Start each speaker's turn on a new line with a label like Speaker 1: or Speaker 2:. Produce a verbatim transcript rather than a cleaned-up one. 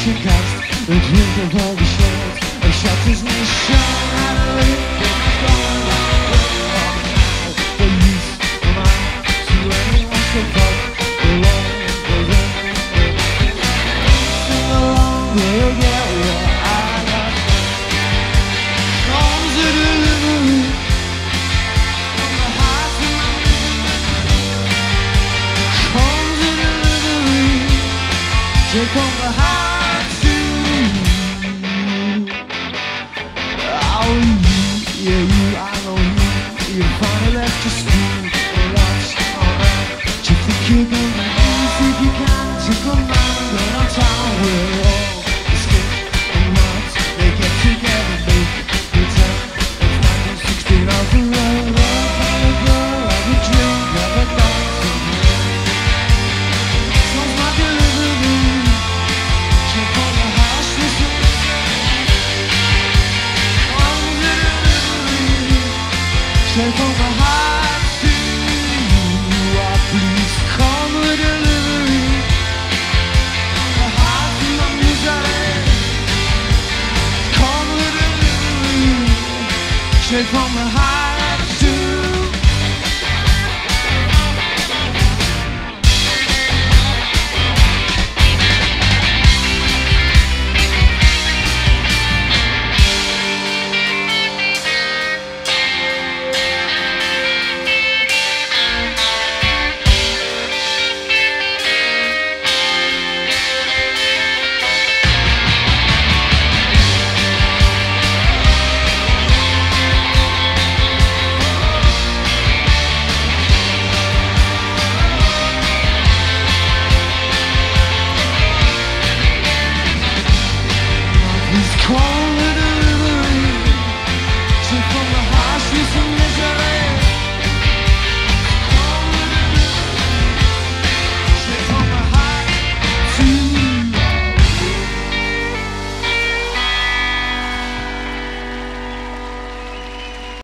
Speaker 1: Menschen kannst und hinter vorgestellt und schafft es nicht schon. Take on the heart to you. Oh, you, yeah, you, I know you. You finally left your school. Well, that's alright. Do you think you're gonna lose if you can't take a man? But I'm tired, we're all escape and months. They get together, make pretend. It's nineteen sixteen off the road. Love, have a girl, have a drink, have a dance. Sounds like a delivery. Straight from the heart to you, oh, please come with delivery. From the heart to my misery, come with delivery. Straight from the heart.